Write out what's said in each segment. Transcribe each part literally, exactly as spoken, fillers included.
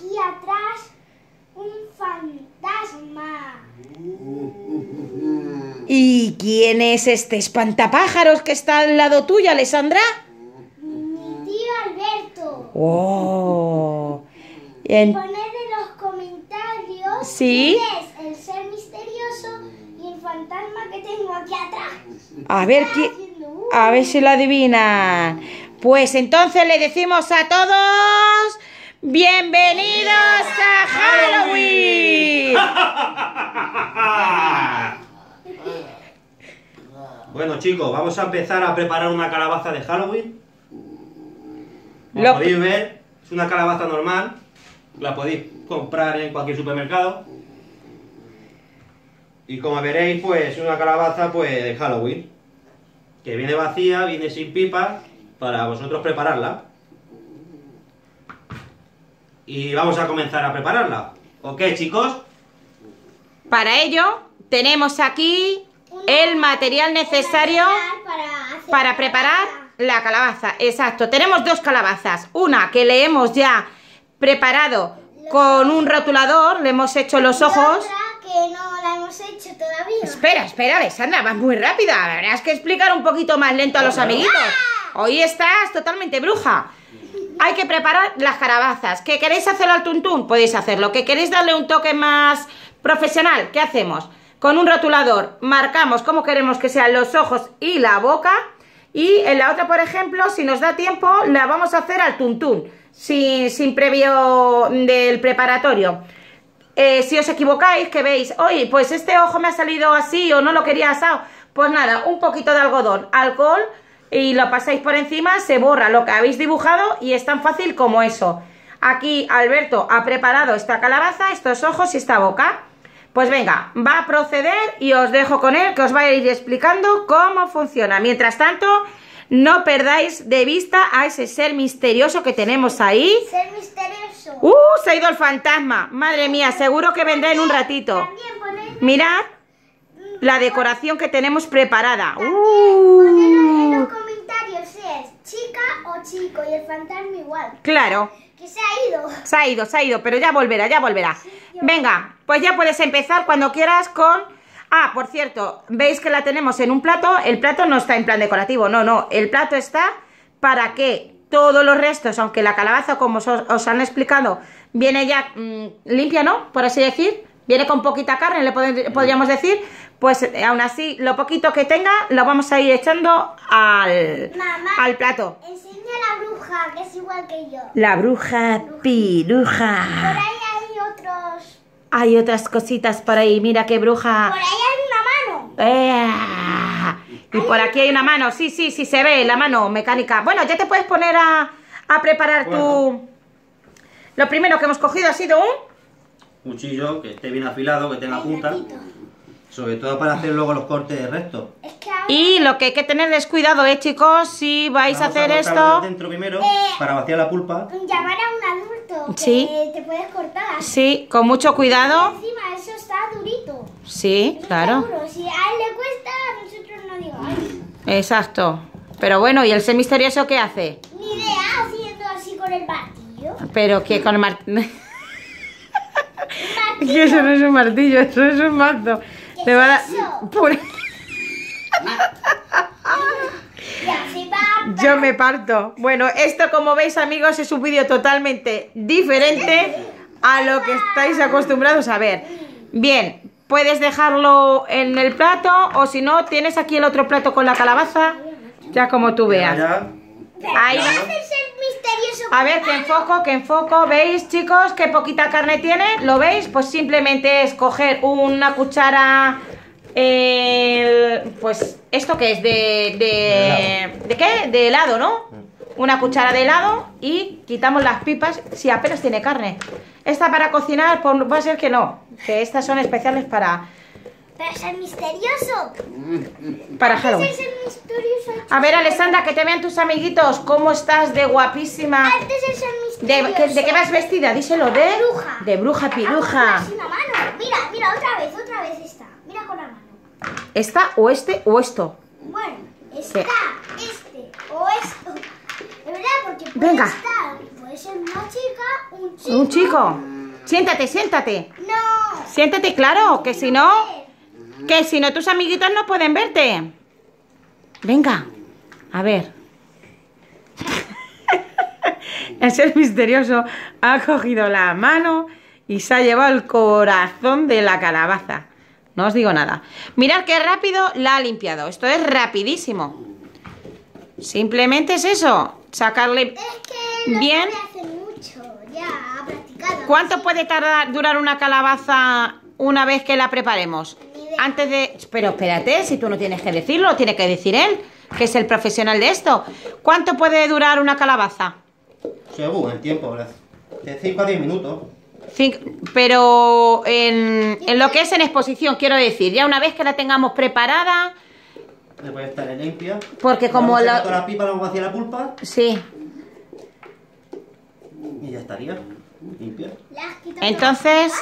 aquí atrás un fantasma. ¿Y quién es este espantapájaros que está al lado tuyo, Alessandra? Mi tío Alberto. ¡Oh! En... Poned en los comentarios ¿Sí? quién es el ser misterioso y el fantasma que tengo aquí atrás. A ver, qui... a ver si lo adivinan. Pues entonces le decimos a todos... ¡Bienvenidos a Halloween! Bueno, chicos, vamos a empezar a preparar una calabaza de Halloween. Como Lo... podéis ver, es una calabaza normal. La podéis comprar en cualquier supermercado. Y como veréis, pues es una calabaza pues de Halloween. Que viene vacía, viene sin pipa, para vosotros prepararla. Y vamos a comenzar a prepararla. ¿Ok, chicos? Para ello, tenemos aquí el material necesario para preparar la calabaza. Exacto, tenemos dos calabazas. Una que le hemos ya preparado con un rotulador, le hemos hecho los ojos. Y otra que no la hemos hecho todavía. Espera, espera, Alessandra, vas muy rápida. Habrás que explicar un poquito más lento a los amiguitos. Hoy estás totalmente bruja. Hay que preparar las calabazas. ¿Que queréis hacerlo al tuntún? Podéis hacerlo. ¿Que queréis darle un toque más profesional? ¿Qué hacemos? Con un rotulador marcamos cómo queremos que sean los ojos y la boca. Y en la otra, por ejemplo, si nos da tiempo, la vamos a hacer al tuntún, sin, sin previo del preparatorio. Eh, si os equivocáis, que veis, oye, pues este ojo me ha salido así o no lo quería asado, pues nada, un poquito de algodón, alcohol, y lo pasáis por encima, se borra lo que habéis dibujado y es tan fácil como eso. Aquí Alberto ha preparado esta calabaza, estos ojos y esta boca. Pues venga, va a proceder y os dejo con él, que os va a ir explicando cómo funciona. Mientras tanto, no perdáis de vista a ese ser misterioso que tenemos ahí. Ser misterioso. ¡Uh! Se ha ido el fantasma. Madre mía, seguro que vendrá en un ratito. Mirad la decoración que tenemos preparada. ¡Uh! En los comentarios si es chica o chico y el fantasma igual. Claro. Que se ha ido. Se ha ido, se ha ido, pero ya volverá, ya volverá. Venga, pues ya puedes empezar cuando quieras con... Ah, por cierto, veis que la tenemos en un plato. El plato no está en plan decorativo, no, no. El plato está para que todos los restos, aunque la calabaza, como os, os han explicado, viene ya mmm, limpia, ¿no? Por así decir. Viene con poquita carne, le pod podríamos decir. Pues eh, aún así, lo poquito que tenga, lo vamos a ir echando al, Mamá, al plato. Enseña a la bruja, que es igual que yo. La bruja piruja. Por ahí hay otros... Hay otras cositas por ahí, mira qué bruja. Por ahí hay una mano. Eh, y por aquí hay una mano, sí, sí, sí se ve la mano mecánica. Bueno, ya te puedes poner a, a preparar bueno. tu... Lo primero que hemos cogido ha sido un... cuchillo que esté bien afilado, que tenga punta. Sobre todo para hacer luego los cortes rectos. Es que ahora... Y lo que hay que tener es cuidado, eh chicos, si vais Vamos a hacer a esto... dentro primero, eh, para vaciar la pulpa. Llamar a un adulto, que sí. te puedes cortar. Sí, con mucho cuidado. Y encima eso está durito. Sí, eso claro. Está duro. Si a él le cuesta, a nosotros no digamos. Exacto. Pero bueno, ¿y el ser misterioso qué hace? Ni idea, haciendo así con el martillo. Pero que con el martillo... Que eso no es un martillo, eso es un mazo. ¿Qué Te va a dar... eso? Por... Ya, Yo me parto. Bueno, esto como veis amigos es un vídeo totalmente diferente a lo que estáis acostumbrados a ver. Bien, puedes dejarlo en el plato o si no, tienes aquí el otro plato con la calabaza, ya como tú veas. Ahí va. A ver, que enfoco, que enfoco. ¿Veis, chicos, qué poquita carne tiene? ¿Lo veis? Pues simplemente es coger una cuchara... Eh, pues, ¿esto qué es? De, de, ¿de qué? De helado, ¿no? Una cuchara de helado y quitamos las pipas. Si apenas tiene carne. Esta para cocinar, pues va a ser que no. Que estas son especiales para... Pero es el misterioso. Para Halloween. Es el misterioso. A ver, Alessandra, que te vean tus amiguitos. ¿Cómo estás de guapísima? Antes es el ¿De, misterioso. que, ¿De qué vas vestida? Díselo, de... Bruja. De bruja piruja. Ah, una mano. Mira, mira, otra vez, otra vez esta. Mira con la mano. ¿Esta o este o esto? Bueno, está, este o esto. De verdad, porque puede Venga. estar, puede Puede ser una chica, un chico. ¿Un chico? Siéntate, siéntate. No. Siéntate, claro, que si no... Que si no tus amiguitos no pueden verte. Venga, a ver. El ser misterioso ha cogido la mano y se ha llevado el corazón de la calabaza. No os digo nada. Mirad qué rápido la ha limpiado. Esto es rapidísimo. Simplemente es eso. Sacarle Es que lo bien. sabe hace mucho. Ya ha practicado. ¿Cuánto puede tardar durar una calabaza una vez que la preparemos? Ni idea. Antes de... Pero espérate, si tú no tienes que decirlo, lo tiene que decir él, que es el profesional de esto. ¿Cuánto puede durar una calabaza? Según el tiempo, ¿verdad? De cinco a diez minutos. Cinco... Pero en, en lo que es en exposición, quiero decir, ya una vez que la tengamos preparada... Después estar limpia. Porque como Vamos a la- sacar toda la pipa, la vamos hacia la pulpa Sí. y ya estaría limpia. Le has quitado Entonces...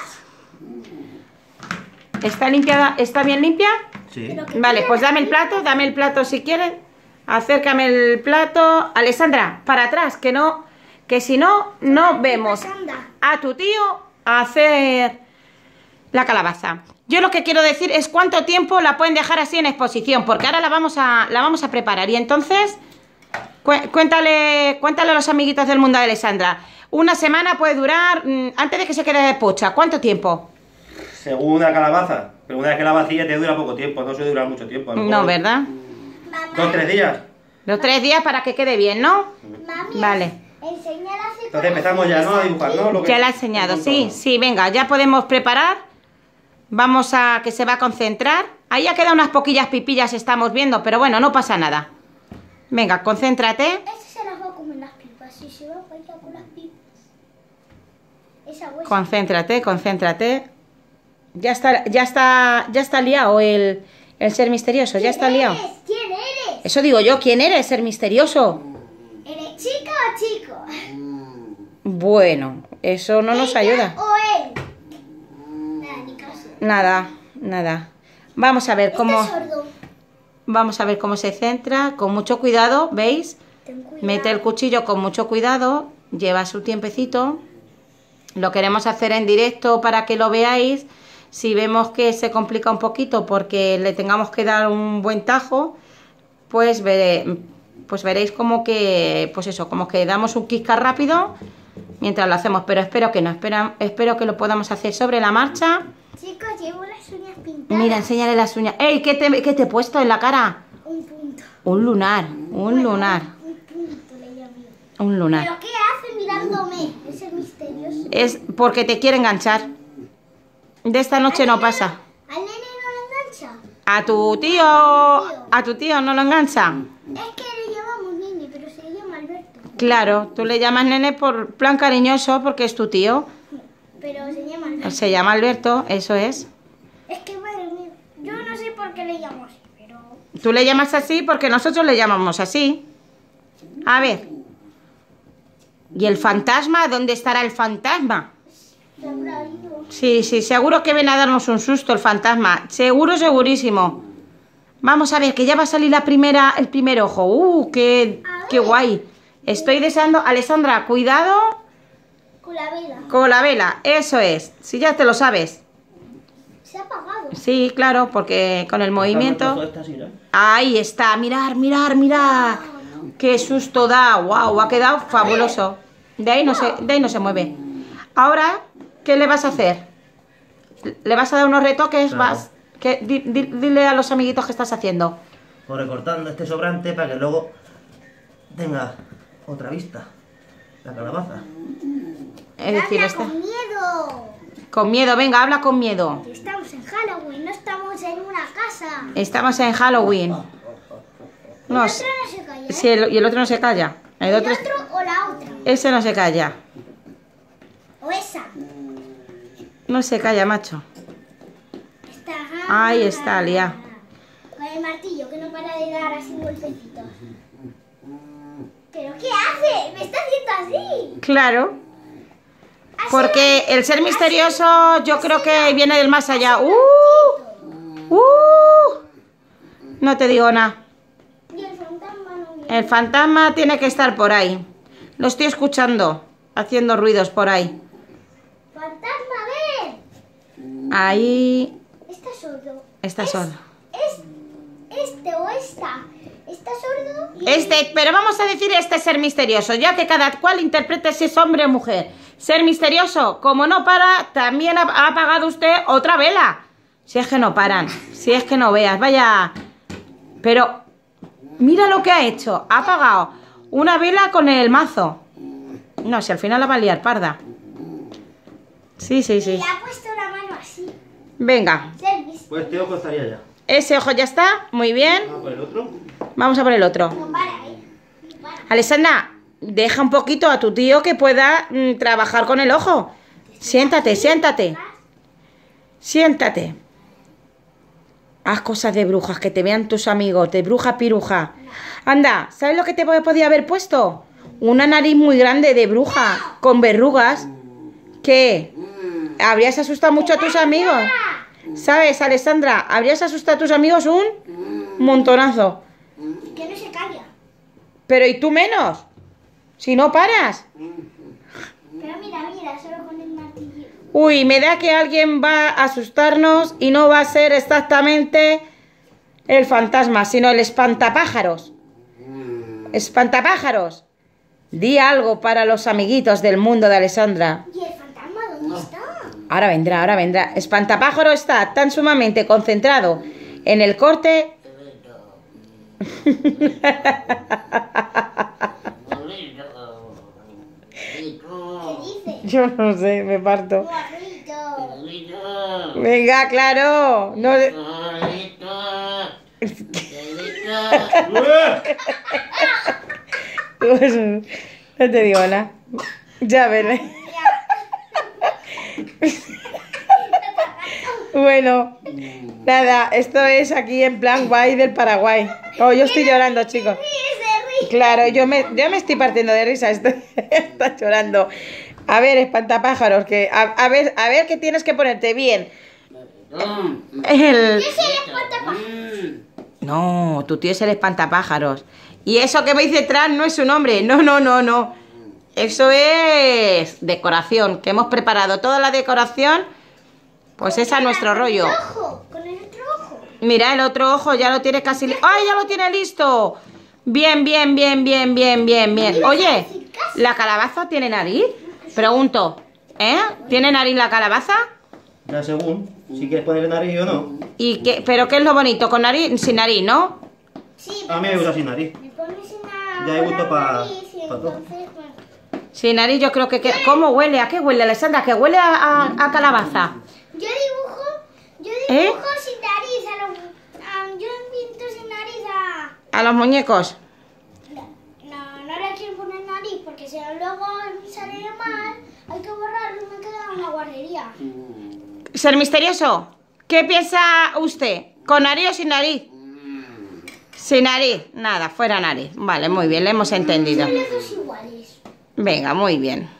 ¿Está limpiada? ¿Está bien limpia? Sí. Pero que Vale, tiene pues la dame el pipa. plato, dame el plato si quieres. Acércame el plato. Alessandra, para atrás, que no, que si no, no vemos Anda. a tu tío hacer la calabaza. Yo lo que quiero decir es cuánto tiempo la pueden dejar así en exposición, porque ahora la vamos a, la vamos a preparar. Y entonces, cué- cuéntale, cuéntale a los amiguitos del mundo de Alessandra. Una semana puede durar, mm, antes de que se quede de pocha, ¿cuánto tiempo? Según una calabaza. Pero una vez que la vacía te dura poco tiempo, no suele durar mucho tiempo. a lo No, mejor ¿verdad? Mamá, Dos o tres días. Los tres días para que quede bien, ¿no? mami, Vale. enséñala a hacer Entonces empezamos ya, ¿no? A dibujar, ¿no? Lo que- Ya la he enseñado, sí, sí, venga, ya podemos preparar. Vamos a que se va a concentrar. Ahí ya quedan unas poquillas pipillas, estamos viendo, pero bueno, no pasa nada. Venga, concéntrate. Ese se las va a comer las pipas y se va a bailar con las pipas. Esa huesa. Concéntrate, concéntrate. Ya está, ya está, ya está liado el, el ser misterioso, ya está liado. ¿Quién eres? ¿Quién eres? Eso digo yo, ¿quién eres, ser misterioso? ¿Eres chica o chico? Bueno, eso no nos ¿Ella ayuda. o él? Nada, ni caso. Nada, nada. Vamos a ver cómo, Está sordo. vamos a ver cómo se centra, con mucho cuidado, ¿veis? Ten cuidado. Mete el cuchillo con mucho cuidado, lleva su tiempecito. Lo queremos hacer en directo para que lo veáis. Si vemos que se complica un poquito porque le tengamos que dar un buen tajo, pues, veré, pues veréis como que, pues eso, como que damos un quisca rápido mientras lo hacemos. Pero espero que no, espero, espero que lo podamos hacer sobre la marcha. Chicos, llevo las uñas pintadas. Mira, enséñale las uñas. ¡Ey! ¿Qué te, qué te he puesto en la cara? Un punto. Un lunar, un lunar, Un punto le llamo yo. un lunar. ¿Pero qué hace mirándome? Ese es misterioso. Es porque te quiere enganchar. De esta noche no pasa. ¿Al nene no le engancha? A tu tío, a tu tío no lo engancha. Es que le llamamos nene, pero se llama Alberto. Claro, tú le llamas nene por plan cariñoso porque es tu tío. Pero se llama Alberto. Se llama Alberto, eso es. Es que madre mía, yo no sé por qué le llamo así, pero... Tú le llamas así porque nosotros le llamamos así. A ver. ¿Y el fantasma? ¿Dónde estará el fantasma? Se habrá ido. Sí, sí, seguro que viene a darnos un susto el fantasma. Seguro, segurísimo. Vamos a ver, que ya va a salir la primera, el primer ojo. ¡Uh, qué, qué guay! Estoy deseando... Alessandra, cuidado Con la vela. con la vela. Eso es. Si ya te lo sabes. Se ha apagado. Sí, claro, porque con el movimiento... Todo está así, ¿no? Ahí está, mirar, mirar, mirar. Qué susto da. Wow, ha quedado fabuloso. De ahí no se, de ahí no se mueve. Ahora, ¿qué le vas a hacer? ¿Le vas a dar unos retoques? Claro. Vas. ¿Qué? Di- di- dile a los amiguitos que estás haciendo. Pues recortando este sobrante para que luego tenga otra vista. La calabaza. Es decir, Habla está- con miedo. con miedo, venga, habla con miedo. Estamos en Halloween, no estamos en una casa. Estamos en Halloween. No, El sé- otro no se calla, ¿eh? si el- y el otro no se calla. El El otro, otro o la otra. ese no se calla. O esa. No se calla, macho. Está. Ahí está, Lía. Con el martillo, que no para de dar así golpecitos. ¿Pero qué hace? Me está haciendo así. Claro. Así Porque el ser misterioso yo creo que viene del más allá. ¡Uh! ¡Uh! No te digo nada. Y el fantasma no viene. El fantasma tiene que estar por ahí. Lo estoy escuchando. haciendo ruidos por ahí. ¡Fantasma, ven! Ahí Está sordo. está Es- sordo. Es este o esta. Está sordo y... Este, pero vamos a decir este ser misterioso, ya que cada cual interprete si es hombre o mujer. Ser misterioso, como no para, también ha, ha apagado usted otra vela. Si es que no paran, si es que no veas, vaya. Pero mira lo que ha hecho, ha apagado una vela con el mazo. No, si al final la va a liar parda. Sí, sí, y sí. le ha puesto la mano así. Venga, Ser mis- Pues este ojo estaría ya. ese ojo ya está, muy bien. Vamos por el otro. Vamos a por el otro. No para, ¿eh? No para. Alessandra, deja un poquito a tu tío que pueda mm, trabajar con el ojo. Siéntate, siéntate. Siéntate. Haz cosas de brujas, que te vean tus amigos, de bruja piruja. Anda, ¿sabes lo que te podía haber puesto? Una nariz muy grande de bruja, con verrugas. ¿Qué? ¿Habrías asustado mucho a tus amigos? ¿Sabes, Alessandra? ¿Habrías asustado a tus amigos un montonazo? Que no se calla. Pero ¿y tú menos? Si no paras. Pero mira, mira, solo con el martillo. Uy, me da que alguien va a asustarnos y no va a ser exactamente el fantasma, sino el espantapájaros. Espantapájaros. Di algo para los amiguitos del mundo de Alessandra. ¿Y el fantasma dónde está? Ahora vendrá, ahora vendrá. Espantapájaro está tan sumamente concentrado en el corte. ¿Qué dice? Yo no sé, me parto. Gorrito. Venga, claro. No... Pues, no te digo nada. Ya veré. Bueno, nada, esto es aquí en plan guay del Paraguay. Oh, yo estoy llorando, chicos. Sí, se ríe. Claro, yo me, yo me estoy partiendo de risa, estoy, está llorando. A ver, espantapájaros, que a, a ver, a ver que tienes que ponerte bien. El... ¿Qué es el espantapájaros? No, tu tío es el espantapájaros. Y eso que veis detrás no es su nombre. No, no, no, no. Eso es decoración, que hemos preparado toda la decoración. Pues es a nuestro rollo. Con el ojo, con el otro ojo. Mira, el otro ojo ya lo tiene casi... li- ¡Ay, ya lo tiene listo! Bien, bien, bien, bien, bien, bien, bien. Oye, ¿la calabaza tiene nariz? Pregunto, ¿eh? ¿Tiene nariz la calabaza? Ya según, si quieres ponerle nariz o no. ¿Y qué? ¿Pero qué es lo bonito? ¿Con nariz? Sin nariz, ¿no? Sí, A mí me gusta sin nariz. me pones una... Ya hay gusto una pa- nariz y pa' todo. entonces, bueno. Sin nariz yo creo que... que- ¿Cómo huele? ¿A qué huele, Alessandra? ¿Que huele a, a- a calabaza? Yo dibujo, yo ¿Eh? dibujo sin nariz, a los, a- yo pinto sin nariz a... ¿A los muñecos? No, no, no le quiero poner nariz porque si no luego sale mal, hay que borrarlo y me queda en la guardería. Ser misterioso, ¿qué piensa usted? ¿Con nariz o sin nariz? Sin nariz, nada, fuera nariz. Vale, muy bien, le hemos entendido. Son los dos iguales. Venga, muy bien.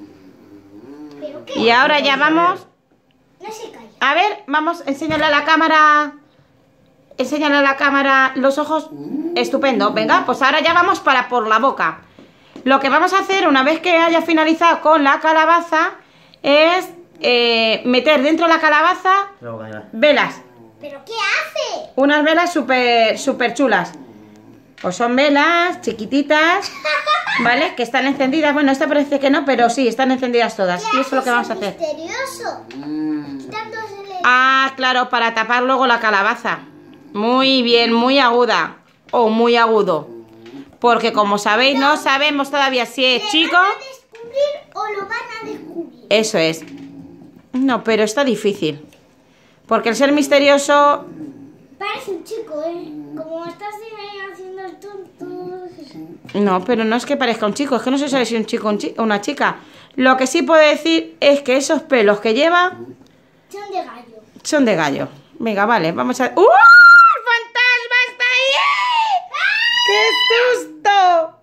¿Pero qué? Y ahora ya vamos... No se calla. A ver, vamos, enséñale a la cámara... Enséñale a la cámara los ojos. Estupendo, venga, pues ahora ya vamos para por la boca. Lo que vamos a hacer una vez que haya finalizado con la calabaza es eh, meter dentro de la calabaza La boca, mira. velas. ¿Pero qué hace? Unas velas súper súper chulas. Pues son velas chiquititas, ¿vale? Que están encendidas. Bueno, esta parece que no, pero sí, están encendidas todas. ¿Qué Y eso es lo que vamos a hace hacer. misterioso? Quitándosele... Ah, claro, para tapar luego la calabaza. Muy bien, muy aguda. O muy agudo. Porque como sabéis, no sabemos todavía si es ¿Le chico. van a descubrir o lo van a descubrir? Eso es. No, pero está difícil. Porque el ser misterioso... Parece un chico, ¿eh? Como estás ahí haciendo el tonto... No, pero no es que parezca un chico. Es que no se sabe si es un chico o un chi- o una chica. Lo que sí puedo decir es que esos pelos que lleva Son de gallo. son de gallo. Venga, vale, vamos a... ¡Uh! ¡El fantasma está ahí! ¡Qué susto!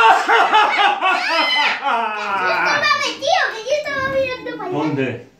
Yo estaba metido, que yo estaba mirando para allá. ¿Dónde?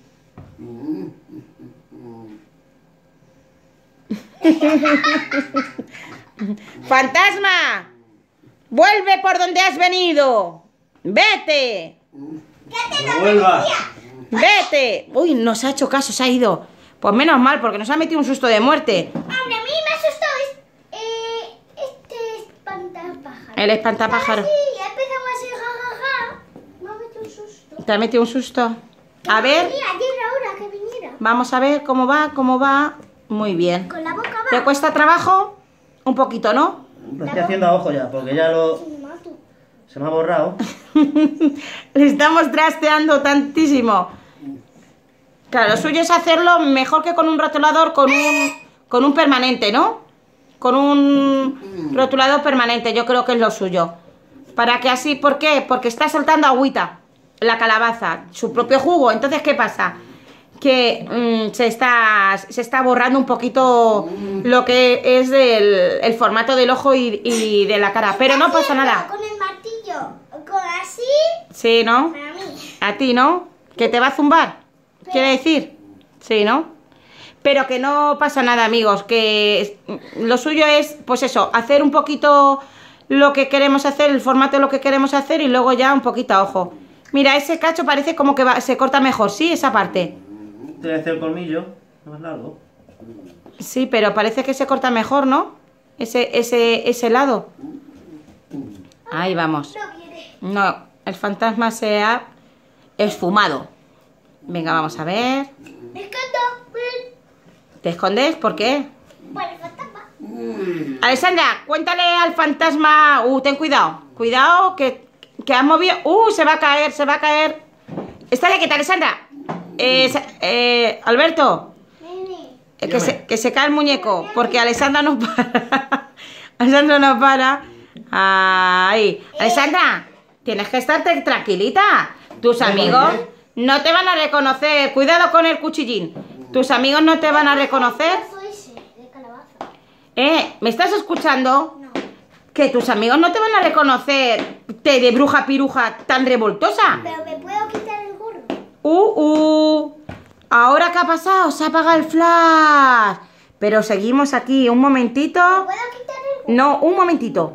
¡Fantasma! ¡Vuelve por donde has venido! ¡Vete! ¡No vuelvas! ¡Vete! Uy, nos ha hecho caso, se ha ido. Pues menos mal, porque nos ha metido un susto de muerte. Hombre, a mí me asustó es, eh, este espantapájaro. El espantapájaro. Sí, ya empezamos a hacer jajaja. Me ha metido un susto. ¿Te ha metido un susto? A ver, Mira, ayer ahora que viniera. vamos a ver cómo va, cómo va. Muy bien. Con la boca ¿Te va. cuesta trabajo? Un poquito, ¿no? Lo estoy haciendo a ojo ya, porque ya lo... Me mato. se me ha borrado. Le estamos trasteando tantísimo. Claro, lo suyo es hacerlo mejor que con un rotulador, con un, con un permanente, ¿no? Con un rotulador permanente, yo creo que es lo suyo. Para que así, ¿por qué? Porque está soltando agüita la calabaza, su propio jugo. Entonces, ¿qué pasa? Que mmm, se, está, se está borrando un poquito lo que es el, el formato del ojo y, y de la cara. Pero no pasa nada. Con el martillo, con así, Sí, ¿no? para mí. A ti, ¿no? ¿Que te va a zumbar? ¿Quiere decir? Sí, ¿no? Pero que no pasa nada, amigos. Que es- lo suyo es, pues eso, hacer un poquito lo que queremos hacer, el formato de lo que queremos hacer y luego ya un poquito a ojo. Mira, ese cacho parece como que va- se corta mejor, ¿sí? Esa parte. Te voy a hacer el colmillo más largo. Sí, pero parece que se corta mejor, ¿no? Ese, ese, ese lado. Ahí vamos. No quiere. No, el fantasma se ha esfumado. Venga, vamos a ver. Me encanta. ¿Te escondes? ¿Por qué? Bueno, fantasma. Alessandra, cuéntale al fantasma. Uh, ten cuidado. Cuidado que, que has movido. Uh, se va a caer, se va a caer. Estate quieta, Alessandra. Eh, sa- eh, Alberto, Nene. eh, que, se, que se cae el muñeco. Porque Alessandra no para. Alessandra no para. Ahí. Alessandra, tienes que estar tra- tranquilita. Tus amigos no te van a reconocer. Cuidado con el cuchillín. Tus amigos no te van a reconocer. ¿Qué fue ese de calabaza? Eh, ¿me estás escuchando? No. Que tus amigos no te van a reconocer te de bruja piruja tan revoltosa. Pero me puedo quitar el gorro. Uh, uh. ¿Ahora qué ha pasado? Se ha apagado el flash. Pero seguimos aquí, un momentito. ¿Puedo quitar el gorro? No, un momentito.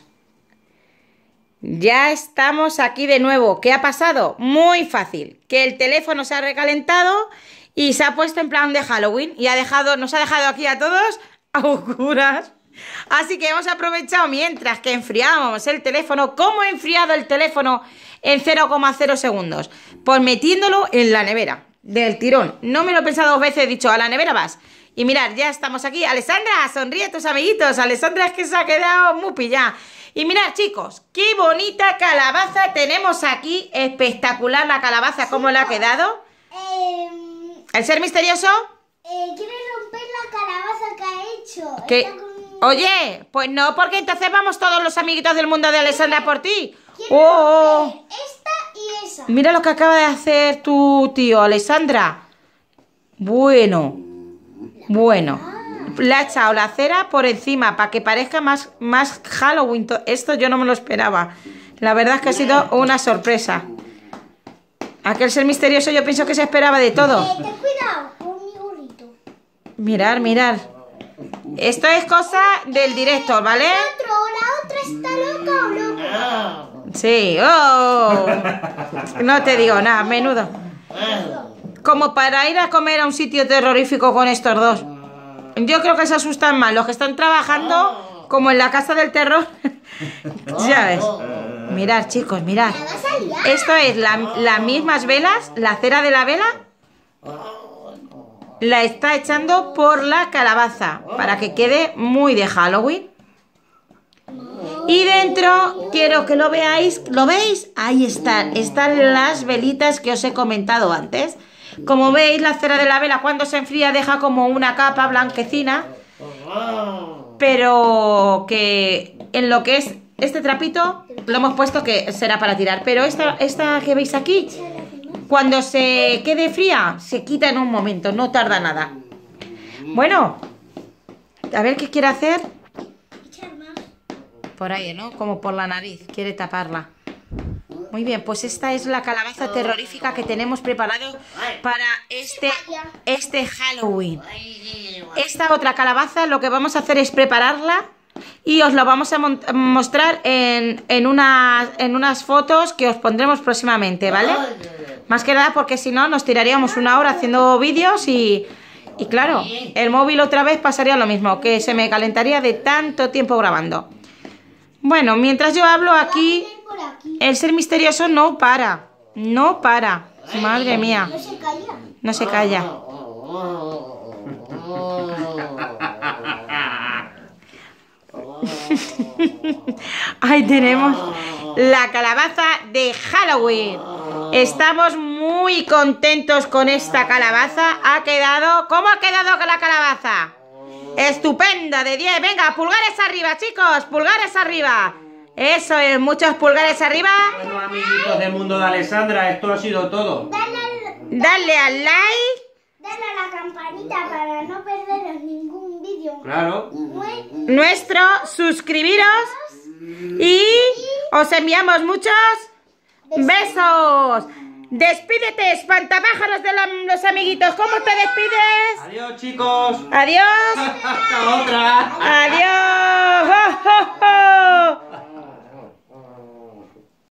Ya estamos aquí de nuevo. ¿Qué ha pasado? Muy fácil. Que el teléfono se ha recalentado y se ha puesto en plan de Halloween. Y ha dejado, nos ha dejado aquí a todos a oscuras. Así que hemos aprovechado mientras que enfriábamos el teléfono. ¿Cómo he enfriado el teléfono en cero coma cero segundos? Pues metiéndolo en la nevera del tirón. No me lo he pensado dos veces, he dicho, a la nevera vas. Y mirad, ya estamos aquí. Alessandra, sonríe a tus amiguitos. Alessandra es que se ha quedado muy pillada. Y mirad, chicos, qué bonita calabaza tenemos aquí. Espectacular la calabaza, cómo le ha quedado. Eh, ¿El ser misterioso? eh, ¿Quieres romper la calabaza que ha hecho? Que... Está con- Oye, pues no, porque entonces vamos todos los amiguitos del mundo de Alessandra por ti. Quiero Oh, romper esta y esa. mira lo que acaba de hacer tu tío, Alessandra. Bueno, bueno. Le ha echado la cera por encima para que parezca más, más Halloween. To- Esto yo no me lo esperaba. La verdad es que ha sido una sorpresa. Aquel ser misterioso yo pienso que se esperaba de todo. Eh, ten cuidado con mi gorrito. Mirar, mirar. Esto es cosa del director, ¿vale? Otro, la otra está loca o loco. Sí, oh. No te digo nada, menudo. Como para ir a comer a un sitio terrorífico con estos dos. Yo creo que se asustan más los que están trabajando como en la casa del terror. Ya ves. Mirad, chicos, mirad. La vas a liar. Esto es la- las mismas velas, la cera de la vela. La está echando por la calabaza para que quede muy de Halloween. Y dentro, quiero que lo veáis. ¿Lo veis? Ahí están. Están las velitas que os he comentado antes. Como veis, la cera de la vela cuando se enfría deja como una capa blanquecina. Pero que en lo que es este trapito lo hemos puesto que será para tirar. Pero esta, esta que veis aquí, cuando se quede fría, se quita en un momento. No tarda nada. Bueno, a ver qué quiere hacer. Echar más. Por ahí, ¿no? Como por la nariz. Quiere taparla. Muy bien, pues esta es la calabaza terrorífica que tenemos preparado para este, este Halloween. Esta otra calabaza lo que vamos a hacer es prepararla y os lo vamos a mostrar en, en, unas, en unas fotos que os pondremos próximamente, ¿vale? Más que nada porque si no nos tiraríamos una hora haciendo vídeos y, y claro, el móvil otra vez pasaría lo mismo, que se me calentaría de tanto tiempo grabando. Bueno, mientras yo hablo aquí, el ser misterioso no para, no para, madre mía, No se calla. no se calla. Ahí tenemos la calabaza de Halloween. Estamos muy contentos con esta calabaza. Ha quedado... ¿Cómo ha quedado con la calabaza? Estupenda, de diez. Venga, pulgares arriba, chicos. Pulgares arriba. Eso es, muchos pulgares arriba. Bueno, amiguitos del mundo de Alessandra, esto ha sido todo. Dale al, Dale al like. dale a la campanita para no perderos ningún vídeo. Claro. Nue- Nuestro, suscribiros. Y os enviamos muchos besos. Despídete, espantapájaros de la- los amiguitos. ¿Cómo te despides? Adiós, chicos. Adiós. Hasta otra. Adiós.